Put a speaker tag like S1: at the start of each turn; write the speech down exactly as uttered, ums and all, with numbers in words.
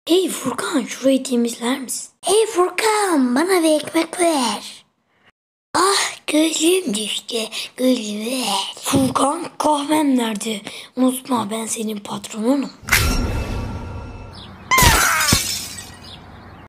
S1: Hey Furkan, şurayı temizler misin? Hey Furkan, bana bir ekmek ver. Ah, gözlüğüm düştü. Gözlüğümü ver. Furkan, kahvem nerede? Unutma, ben senin patronunum.